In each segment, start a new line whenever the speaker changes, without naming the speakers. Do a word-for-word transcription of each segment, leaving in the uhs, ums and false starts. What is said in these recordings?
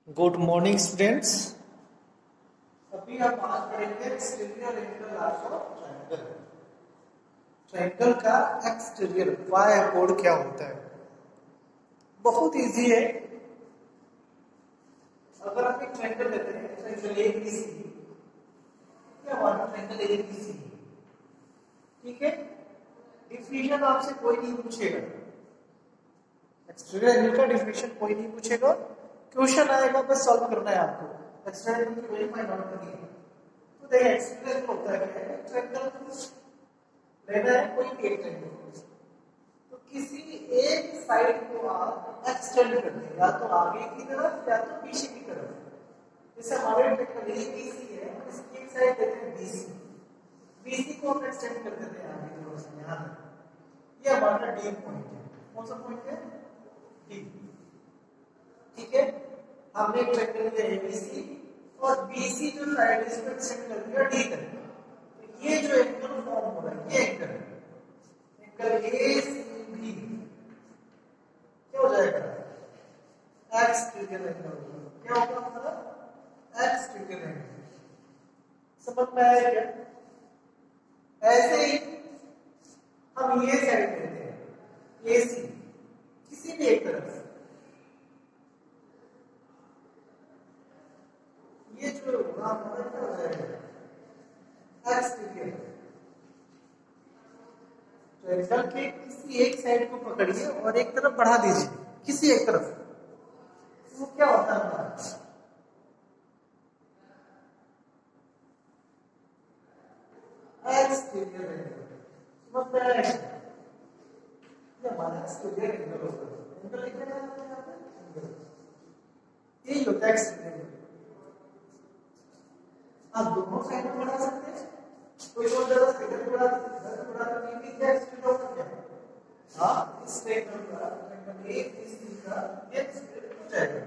Good morning students. अभी हम बात करेंगे exterior angle of triangle. Triangle का एक्सटीरियर वाई कोड क्या होता है? बहुत इजी है। अगर आप एक ट्रायंगल लेते हैं, ट्रायंगल ए बी सी, क्या हमारा ट्रायंगल ए बी सी, ठीक है। डिफिनेशन आपसे कोई नहीं पूछेगा, एक्सटीरियर एंगल का डिफिनेशन कोई नहीं पूछेगा। क्वेश्चन आएगा, बस सॉल्व करना है आपको। एक्सटीरियर एंगल की वैल्यू फाइंड आउट करनी है। तो देखिए एक्सटीरियर एंगल होता है क्या है, ट्रायंगल लेना है कोई एक ट्रायंगल, तो किसी एक साइड को आप एक्सटेंड कर दें, या तो आगे की तरफ या तो पीछे की तरफ। जैसे हमारे ट्रायंगल ए बी सी है, इसकी एक साइड देते हैं बी सी, बी सी को हम एक्सटेंड कर देते हैं आगे की तरफ। यहाँ तक ये हमारा डी पॉइंट है। कौन सा पॉइंट है? डी, ठीक है। हमने एक ट्रायंगल लिया एबीसी और बीसी जो साइड है इसको एक्सटेंड कर दिया डी तक। तो ये जो एंगल फॉर्म हो रहा है, ये एंगल एंगल एसीबी क्या हो जाएगा? Exterior angle. क्या होगा हमारा? Exterior angle. समझ में आया क्या? ऐसे ही हम ये साइड लेते हैं एसी, किसी भी एक तरफ से ये जो होगा क्या हो जाएगा? एक्सटीरियर। तो एंगल के किसी एक साइड को पकड़िए और एक तरफ बढ़ा दीजिए, किसी एक तरफ, वो क्या होता है हमारा? Exterior angle. समझ में आया? ये हमारा एक्सटीरियर एंगल होता है। एंगल लिखा है यहाँ पे, यही होता है एक्सटीरियर एंगल। आप दोनों साइड में बढ़ा सकते हैं, कोई और जगह से इधर बढ़ा इधर बढ़ा तो ये भी क्या एक्सटेंड हो गया? हां, इस ट्रायंगल का ट्रायंगल ए बी सी का ये एक्सटेंड हो जाएगा।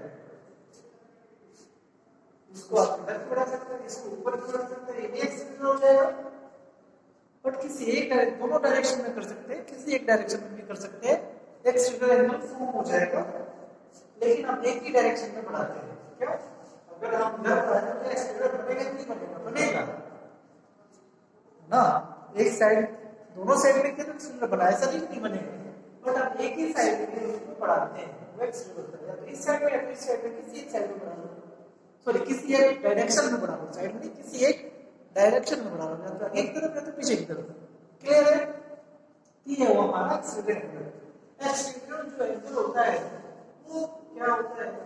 इसको आप इधर बढ़ा सकते हैं, इसको ऊपर बढ़ा सकते हैं, ये एक्सटेंड हो जाएगा। बट किसी एक दोनों डायरेक्शन में कर सकते हैं, किसी एक डायरेक्शन में भी कर सकते हैं, एक्सटीरियर एंगल फॉर्म हो जाएगा। लेकिन हम एक ही डायरेक्शन में बढ़ाते हैं। क्या? अगर हम इधर बढ़ाएं तो एक्सटीरियर बनेगा नहीं बनेगा? बनेगा ना। एक साइड, दोनों साइड में क्या एक्सटीरियर बना, ऐसा नहीं बनेगा। बट हम एक ही साइड में उसको बढ़ाते हैं, वो एक्सटीरियर होता है। या तो इस साइड में या तो इस साइड में, किसी एक साइड में बढ़ा लो, सॉरी किसी एक डायरेक्शन में बढ़ा लो, साइड में किसी एक डायरेक्शन में बढ़ा लो, या तो एक तरफ या तो पीछे की तरफ। क्लियर है? ये है वो हमारा एक्सटीरियर एंगल। एक्सटीरियर जो एंगल होता है वो क्या होता है?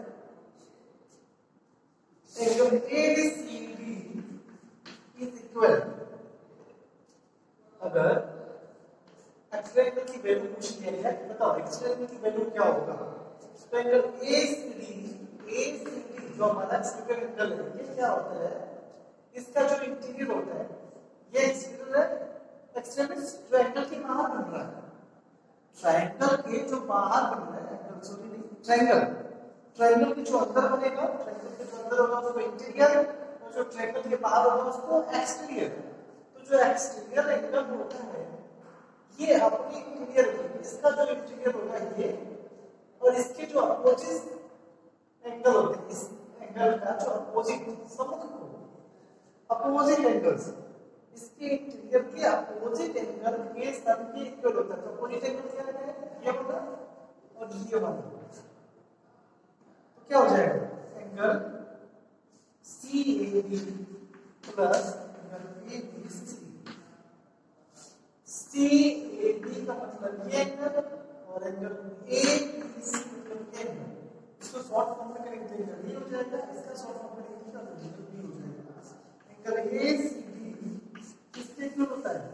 Angle A B C D is equal, अगर एक्सटीरियर एंगल की वैल्यू पूछ लिया जाए, बताओ एक्सटीरियर एंगल की वैल्यू क्या होगा? तो angle A C D, A C D जो हमारा एक्सटीरियर एंगल है, ये क्या होता है? इसका जो इंटीरियर होता है, ये एक्सटीरियर एक्सटीरियर जो एंगल के बाहर बन रहा है, ट्रायंगल के जो बाहर बन रहा है, एंगल सॉरी नहीं, ट्रायंगल ट्रायंगल के जो अंदर बनेगा, ट्रायंगल के जो अंदर होगा उसको इंटीरियर, और जो ट्रायंगल के बाहर होगा उसको एक्सटीरियर। तो जो एक्सटीरियर एंगल होता है ये अपनी इंटीरियर, इसका जो इंटीरियर होगा ये, और इसके जो अपोजिट एंगल होते हैं, इस एंगल का जो अपोजिट सम्मुख को अपोजिट एंगल्स, इसके इंटीरियर के अपोजिट एंगल के सम के इक्वल होता है। तो अपोजिट एंगल क्या है? ये होगा और ये वाला। तो क्या हो जाएगा? Angle C A B plus angle A B C. C A B का मतलब ये एंगल और एंगल ए बी सी मतलब ये एंगल। इसको शॉर्ट फॉर्म में करेंगे तो एंगल ए हो जाएगा, इसका शॉर्ट फॉर्म में करेंगे तो एंगल बी हो जाएगा। एंगल ए सी बी किसके इक्वल होता है?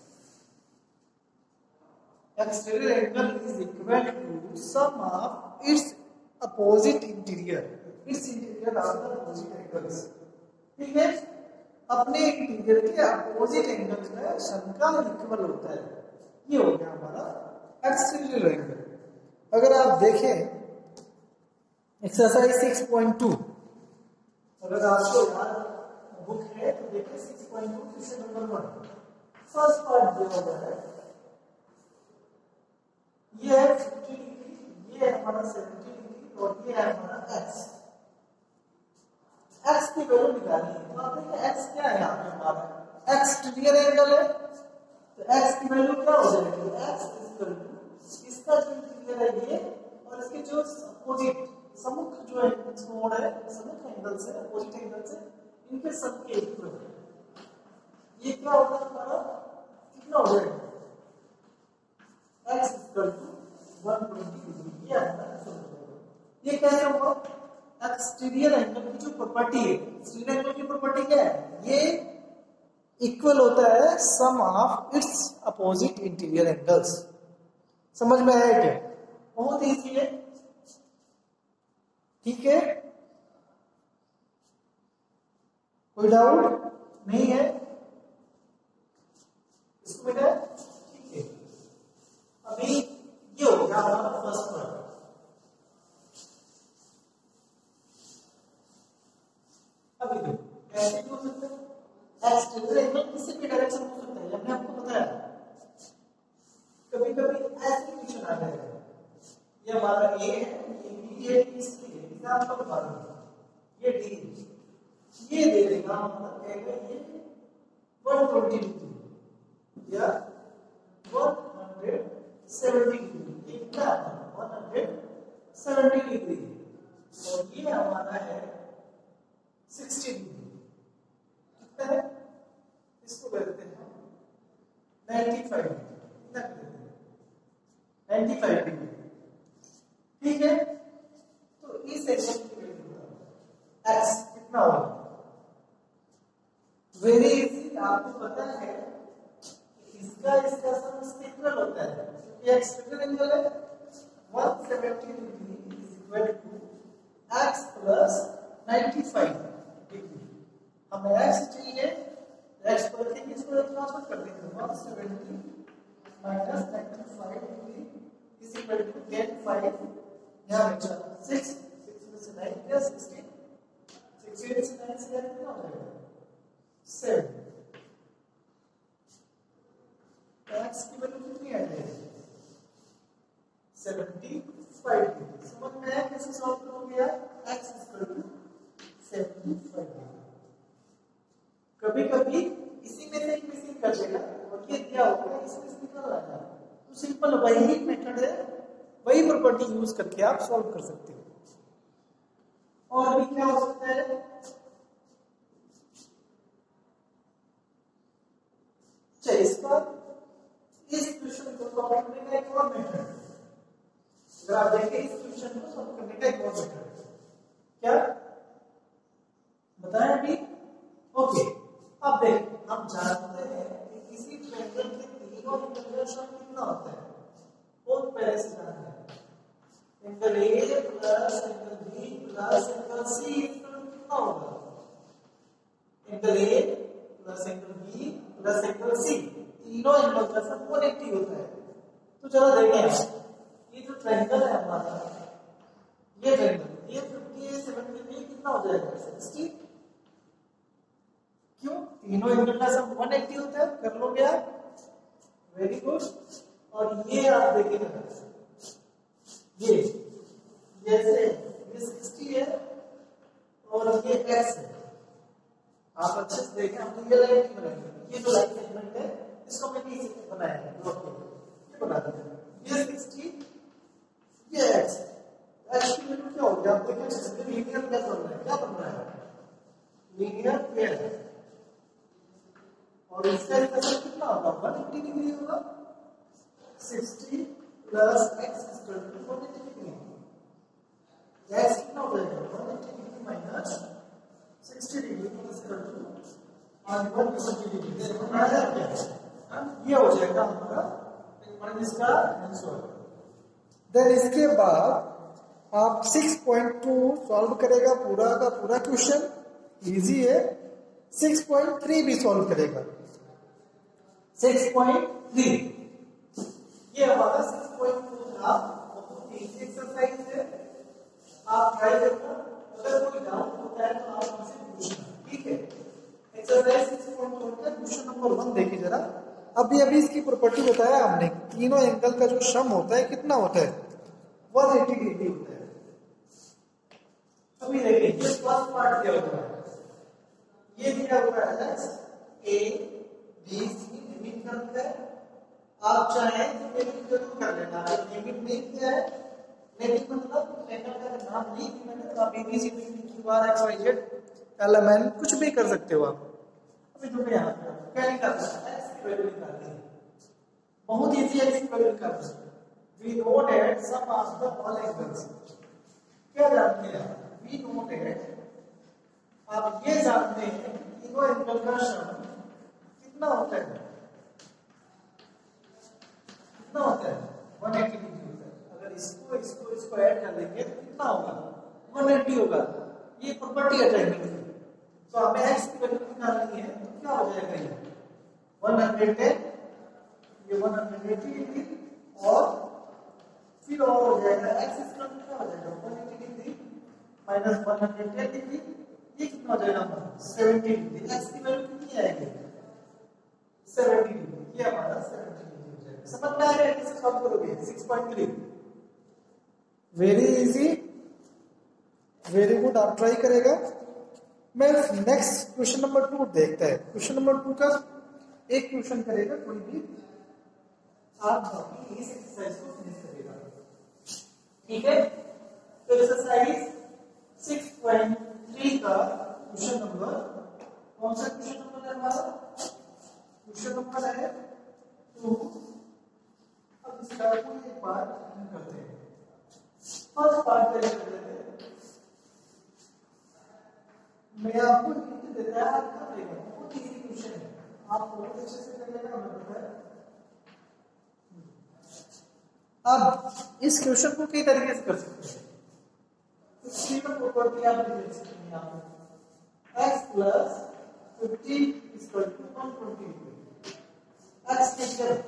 Exterior angle is equal to sum of its opposite interior. Its interior are the opposite angles. ठीक है, अपने इंटीरियर के अपोजिट एंगल्स का सम का इक्वल होता है। ये हो गया हमारा एक्सटीरियर एंगल। अगर आप देखें एक्सरसाइज सिक्स पॉइंट टू, अगर आपको याद बुक है तो देखिए six point two question number one, first part दिया हुआ है। ये है फिफ्टी डिग्री, ये है हमारा सेवेंटी डिग्री और ये है हमारा एक्स। x की वैल्यू निकालनी है। तो आप देखिए x क्या है यहाँ पे हमारा x स्टीरियर एंगल है, तो x की वैल्यू क्या हो जाएगी, x इक्वल टू इसका जो इंटीरियर है ये और इसके जो अपोजिट सम्मुख जो है कोण है, सम्मुख एंगल से अपोजिट एंगल से इनके सम के इक्वल है। ये क्या होगा हमारा, कितना हो जाएगा, x equal to one twenty degree. ये हमारा आंसर होगा। ये कैसे होगा, एक्सटीरियर एंगल की जो प्रॉपर्टी है, एक्सटीरियर एंगल की प्रॉपर्टी क्या है, ये इक्वल होता है sum of its opposite interior angles. समझ में आया क्या, बहुत इजी है, ठीक है, कोई डाउट नहीं है इसको बेटा, ठीक है। अभी ये हो गया हमारा फर्स्ट पार्ट। अभी देखो ऐसे भी हो सकता है, एक्सटीरियर एंगल किसी भी डायरेक्शन हो सकता है, हमने आपको बताया। कभी कभी ऐसी क्वेश्चन आ जाएगा, ये हमारा ए है, ये बी है, सी है, एग्जांपल बता दो, ये डी है, ये दे देगा मतलब कहेगा ये वन ट्वेंटी डिग्री या वन सेवेंटी डिग्री, ये कितना है वन सेवेंटी डिग्री, और ये हमारा है सिक्सटी डिग्री। कितना है, इसको कहते हैं नाइंटी फाइव डिग्री, कितना कहते हैं नाइंटी फाइव डिग्री, ठीक है। तो इस एंगल की वैल्यू x कितना होगा, वेरी इजी, आपको पता है इसका इसका सम इक्वल होता है, क्योंकि x कितना एंगल है one seventy degree is equal to x plus ninety five degree. हमें x चाहिए, x को रखेंगे, इसको ट्रांसफर कर देंगे, one seventy minus ninety five degree is equal to ten five, यहां बचा सिक्स, सिक्स में से नाइन गया सिक्सटीन, सिक्सटीन से नाइन से कितना हो जाएगा सेवन। x की वैल्यू कितनी आ जाएगी सेवेंटी फाइव डिग्री। समझ में आया कैसे सॉल्व करोगे यार, x equal to seventy five degree. कभी कभी इसी में से एक मिसिंग कर देगा और ये दिया होगा इसमें से निकल आएगा, तो सिंपल वही मेथड है, वही प्रॉपर्टी यूज करके आप सॉल्व कर सकते हो। और भी क्या हो सकता है, चलिए इसका इस क्वेश्चन को सॉल्व करने का एक और मेथड, अगर आप देखें इस क्वेश्चन को सॉल्व करने का एक और मेथड क्या बताएं अभी, ओके। अब देख हम जानते हैं कि किसी ट्रायंगल के तीनों एंगल का सम कितना होता है, बहुत पहले से जानते हैं, angle A plus angle B plus angle C कितना होगा, angle A plus angle B plus angle C, तीनों एंगल का सम वन एटी होता है। तो चलो देखें ये जो ट्रायंगल है हमारा, ये ट्रायंगल ये फिफ्टी सेवेंटी में कितना हो जाएगा सिक्सटी, क्यों, तीनों एंगल का सम वन एटी होता है, कर लोगे आप, वेरी गुड। और ये आप देखिएगा ये जैसे ये सिक्सटी है और ये x है, आप अच्छे से देखें, हम ये लाइन नहीं बनाएंगे, ये जो लाइन सेगमेंट है इसको मैं नीचे बनाएंगे, ये बना देंगे, ये सिक्सटी ये x, x की वैल्यू क्या होगी आप देखिए, इसमें लीनियर क्या बन रहा है, क्या बन रहा है लीनियर पेयर, और इसका इंटरसेक्ट कितना होगा वन एटी डिग्री होगा, sixty plus x equal to one eighty degree, x कितना हो जाएगा one eighty degree minus sixty degree equal to one twenty degree, बनाया क्या, ये हो जाएगा हमारा मतलब इसका आंसर। देन इसके बाद आप सिक्स पॉइंट टू सॉल्व करेगा, पूरा का पूरा क्वेश्चन इजी है, सिक्स पॉइंट थ्री भी सॉल्व करेगा, सिक्स पॉइंट थ्री ये हमारा सिक्स पॉइंट टू था, बहुत इजी एक्सरसाइज है, आप ट्राई करना, अगर कोई डाउट होता है तो आप मुझसे पूछना, ठीक है। एक्सरसाइज सिक्स पॉइंट टू का क्वेश्चन नंबर वन देखिए जरा, अभी अभी इसकी प्रॉपर्टी बताया हमने, तीनों एंगल का जो सम होता है कितना होता है वन एटी डिग्री होता है। अभी देखिए ये फर्स्ट पार्ट क्या होता है, क्या होता है ए बी सी नेमिंग करते हैं। आप चाहें तो नेमिंग जरूर कर लेना, अगर नेमिंग नहीं किया है, नेमिंग मतलब ट्रायंगल का नाम नहीं दिया है तो आप A B C D Q R X Y Z L M N कुछ भी कर सकते हो आप। अभी जो मैं यहाँ पे क्या निकालना है, एक्स की वैल्यू निकालनी है, बहुत इजी है एक्स की वैल्यू निकालना है। We know that sum of the all angles, क्या जानते हैं वी नो दैट, आप ये जानते हैं कि तीनों एंगल का सम कितना होता है, कितना होता है एक सौ अस्सी डिग्री होता है। अगर इसको इसको इसको ऐड कर देंगे तो कितना होगा एक सौ अस्सी होगा। ये प्रॉपर्टी है ट्रायंगल की, तो हमें x की वैल्यू निकालनी है तो क्या हो जाएगा, ये एक सौ दस, ये एक सौ अस्सी डिग्री और फिर और हो जाएगा x इसका क्या हो जाएगा एक सौ अस्सी डिग्री माइनस एक सौ दस डिग्री, ये कितना हो जाएगा सत्तर डिग्री। x की वैल्यू कितनी आएगी सत्तर डिग्री, ये हमारा सत्तर डिग्री हो जाएगा। समझ में आ रहा है कैसे सॉल्व करोगे छह पॉइंट तीन, वेरी इजी, वेरी गुड, आप ट्राई करेगा। मैं नेक्स्ट क्वेश्चन नंबर टू देखता है। क्वेश्चन नंबर टू का एक क्वेश्चन करेगा कोई भी, आप बाकी इस एक्सरसाइज को फिनिश करेगा, ठीक है। तो एक्सरसाइज छह पॉइंट तीन का क्वेश्चन नंबर, कौन सा क्वेश्चन नंबर है हमारा, क्वेश्चन नंबर है टू। अब इसका कोई एक बार करते हैं, फर्स्ट पार्ट पहले कर लेते हैं। मैं आपको हिंट देता है, आप कर लेंगे, बहुत इजी क्वेश्चन है, आप बहुत अच्छे से कर लेना, हमें पता है। अब इस क्वेश्चन को कई तरीके से कर सकते हैं, तो सिंपल प्रॉपर्टी आप लिख सकते हैं यहाँ पे, x plus fifty equal to one twenty degree. x angle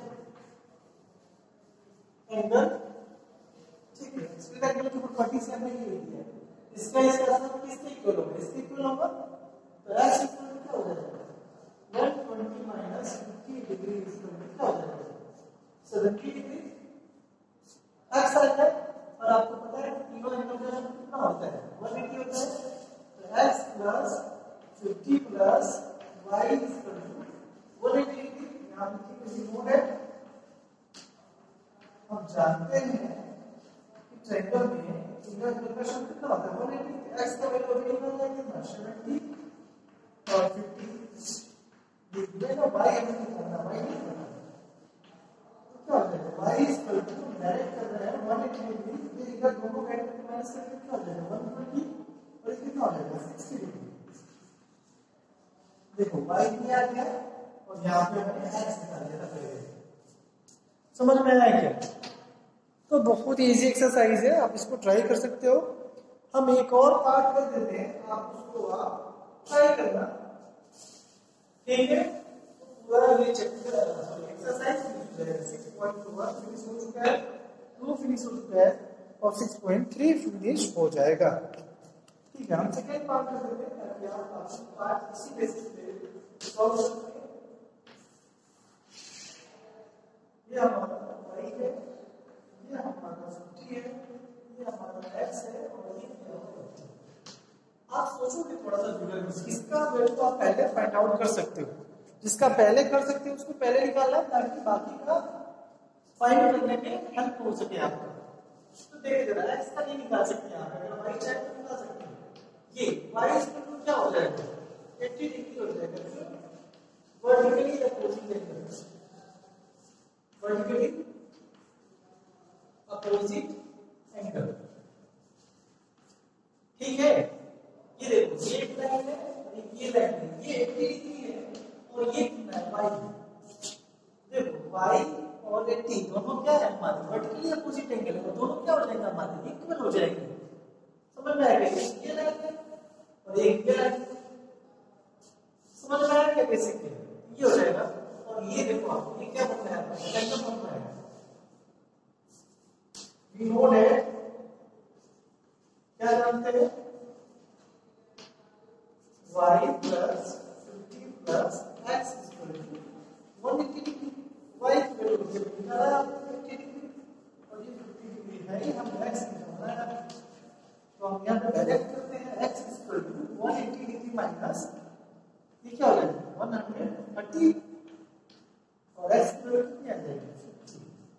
angle ठीक है, इसका एंगल की प्रॉपर्टी से हमने ये लिया है, इसका इसका सब किसके इक्वल होगा, इसके इक्वल होगा, तो x इक्वल टू क्या हो जाएगा एक सौ बीस माइनस पचास डिग्री इक्वल टू क्या हो जाएगा सत्तर डिग्री। x आ जाए और आपको पता है कि तीनों एंगल का सम कितना होता है एक सौ अस्सी होता है, तो x प्लस पचास प्लस y इक्वल टू एक सौ अस्सी डिग्री। यहां पे रिमूव है, हम जानते हैं कि ट्रायंगल में तीनों एंगल का सम कितना होता है एक सौ अस्सी। x का वैल्यू अभी निकालना है कितना सत्तर और पचास, डिग्री का y हमें निकालना है, y निकालना है तो क्या हो जाएगा y इक्वल टू डायरेक्ट कर रहे हैं एक सौ अस्सी डिग्री, ये इधर दोनों साइड में माइनस करके क्या हो जाएगा एक सौ बीस और ये कितना हो जाएगा साठ डिग्री। देखो y भी आ गया और यहां पे हमने x निकाल दिया था पहले, समझ में आया क्या। तो बहुत ही इजी एक्सरसाइज है, आप इसको ट्राई कर सकते हो। हम एक और पार्ट कर देते हैं, आप उसको आप ट्राई करना, ठीक है। पूरा ये चैप्टर एक्सरसाइज फिनिश हो जाएगा, छह पॉइंट एक फिनिश हो चुका है, दो फिनिश हो चुका है और छह पॉइंट तीन फिनिश हो जाएगा, ठीक है। हम सेकंड पार्ट कर देते हैं ताकि आप अपनी पार्ट इसी बेसिस पे सॉल्व कर सकें। ये हमारा y है, ये हमारा पचास है, ये हमारा x है और ये क्या होगा। आप सोचोगे थोड़ा सा जुड़े, इसका वैल्यू आप पहले फाइंड आउट कर सकते हो, जिसका पहले कर सकते हो उसको पहले निकालना ताकि बाकी का फाइंड करने में हेल्प हो सके आपको। तो देखिए जरा x का नहीं निकाल सकते आप, अगर y चाहे तो निकाल सकते हैं। ये y इक्वल टू क्या हो जाएगा अस्सी डिग्री हो जाएगा, vertically opposite angle, vertically opposite angle, ठीक है। ये देखो ये एक लाइन है और ये लाइन है, ये अस्सी डिग्री है और ये कितना है y, देखो y और अस्सी दोनों क्या है हमारे वर्टिकली अपोजिट एंगल है, दोनों क्या हो जाएगा हमारे इक्वल हो जाएंगे, समझ में आएगा। ये लाइन है और एक ये लाइन, समझ में आया क्या बेसिकली, ये हो जाएगा। और ये देखो आप ये क्या बनना है एंगल बनना है, वी नो दैट, क्या जानते हैं y प्लस पचास प्लस x इक्वल टू एक सौ अस्सी डिग्री, y की वैल्यू निकाला आपने अस्सी डिग्री और ये पचास डिग्री है, ये हम x निकालना है, तो हम यहां पे डायरेक्ट करते हैं x इक्वल टू एक सौ अस्सी डिग्री माइनस ये क्या हो जाएगा वन हंड्रेड थर्टी और एक्स की वैल्यू कितनी आ जाएगी,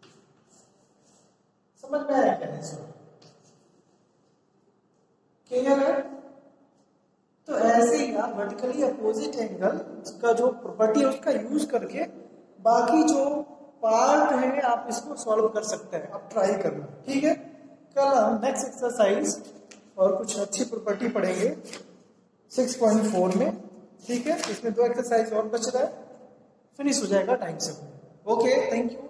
समझ में आया क्या नहीं? क्लियर है? तो ऐसे ही आप वर्टिकली अपोजिट एंगल का जो प्रॉपर्टी है उसका यूज करके बाकी जो पार्ट है आप इसको सॉल्व कर सकते हैं, आप ट्राई करना, ठीक है? कल हम नेक्स्ट एक्सरसाइज और कुछ अच्छी प्रॉपर्टी पढ़ेंगे सिक्स पॉइंट फोर में, ठीक है? इसमें दो एक्सरसाइज और बच रहा है, फिनिश हो जाएगा टाइम से। Okay, thank you.